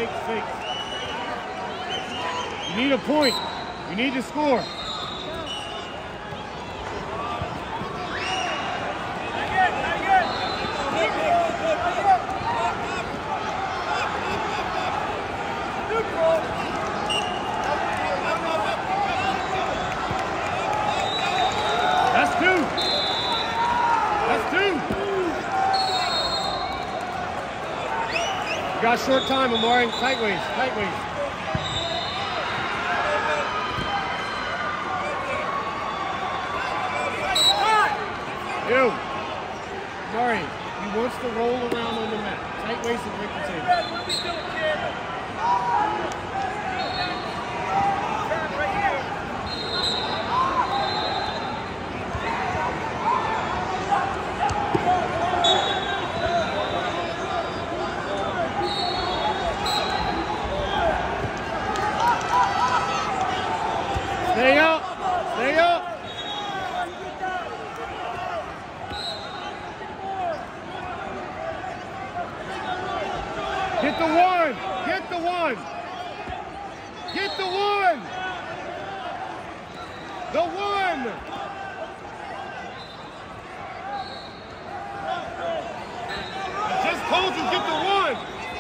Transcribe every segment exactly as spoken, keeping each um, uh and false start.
fakes, fakes. You need a point. You need to score. That's two. That's two. You got short time, Amari. Tight waist, tight waist. You. Amari, he wants to roll around on the mat. Tight waist and break the table. Stay up. Stay up. Get the one. Get the one. Get the one. The one. I just told you, get the one.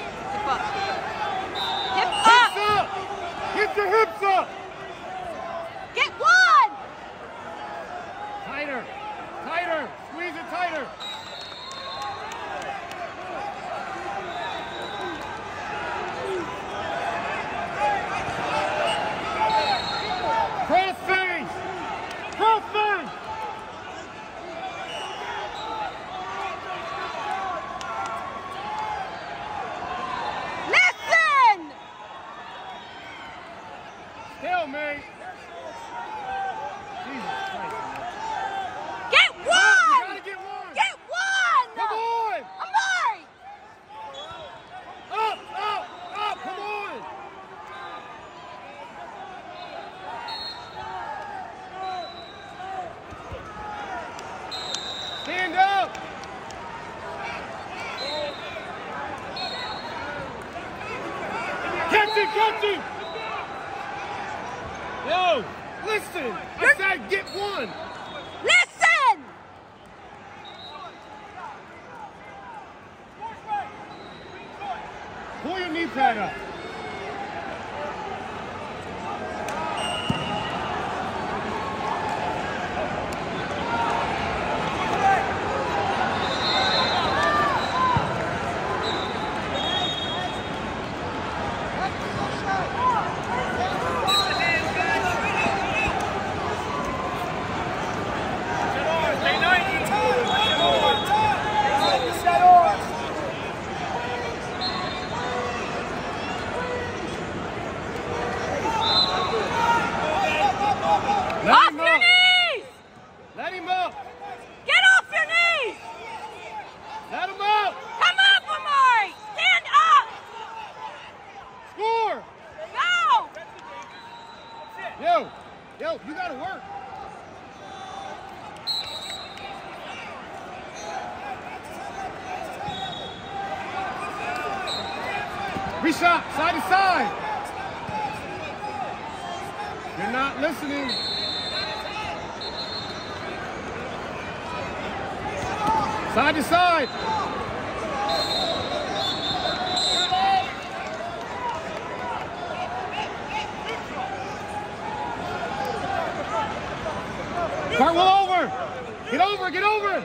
Hips Hips up. up. Get your hips up. Get one. Tighter. Tighter. Squeeze it tighter. Cross face! Cross face! Listen. Stalemate! Jesus Christ. Get You one. gotta get one! Get one. Come on! Amari. Up! Up! Up! Come on! Stand up! Catch it! Catch it! Yo! Listen! I said get one! Listen. Pull your knee pad up. Let Off him your up. knees. Let him up. Get off your knees. Let him up. Come up, Amari. Stand up. Score. Go. Yo, yo, you gotta work. Reshot, side to side. You're not listening. Side to side. Cartwheel over. Get over, get over.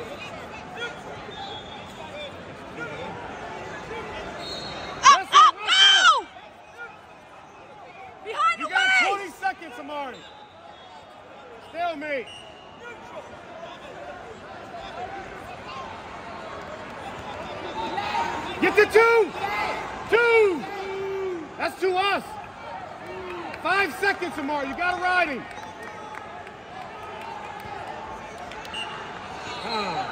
Up, Wrestle, up, wrestle. go. Behind You the got waist. twenty seconds, Amari. Stalemate. Get the two. Two. That's to us. Five seconds, Amari. You got to ride him. Ah.